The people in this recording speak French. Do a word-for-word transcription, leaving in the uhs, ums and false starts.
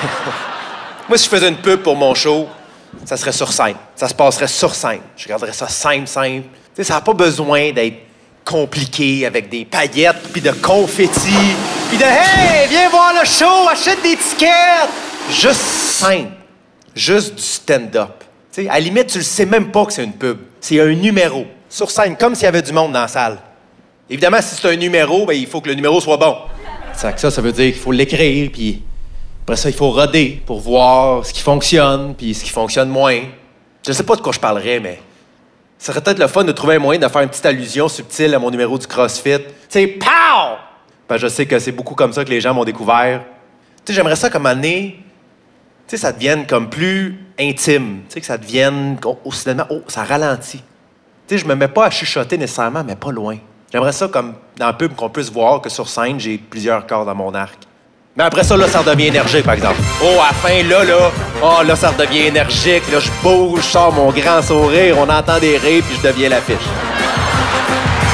Moi, si je faisais une pub pour mon show, ça serait sur scène. Ça se passerait sur scène. Je regarderais ça simple, simple. Tu sais, ça n'a pas besoin d'être compliqué avec des paillettes, puis de confettis, puis de « Hey, viens voir le show, achète des tickets! » Juste simple. Juste du stand-up. Tu sais, à la limite, tu le sais même pas que c'est une pub. C'est un numéro. Sur scène, comme s'il y avait du monde dans la salle. Évidemment, si c'est un numéro, ben, il faut que le numéro soit bon. Ça, ça, ça veut dire qu'il faut l'écrire, puis après ça, il faut roder pour voir ce qui fonctionne, puis ce qui fonctionne moins. Je sais pas de quoi je parlerais, mais ça serait peut-être le fun de trouver un moyen de faire une petite allusion subtile à mon numéro du CrossFit. Tu sais, pow! Ben, je sais que c'est beaucoup comme ça que les gens m'ont découvert. Tu sais, j'aimerais ça comme année, tu sais, ça devienne comme plus intime. Tu sais, que ça devienne, oh, soudainement, oh, ça ralentit. Tu sais, je me mets pas à chuchoter nécessairement, mais pas loin. J'aimerais ça comme dans le pub qu'on puisse voir que sur scène, j'ai plusieurs cordes à mon arc. Mais après ça, là, ça redevient énergique, par exemple. Oh, à la fin, là, là, oh, là, ça redevient énergique. Là, je bouge, je sors mon grand sourire, on entend des rires, puis je deviens l'affiche.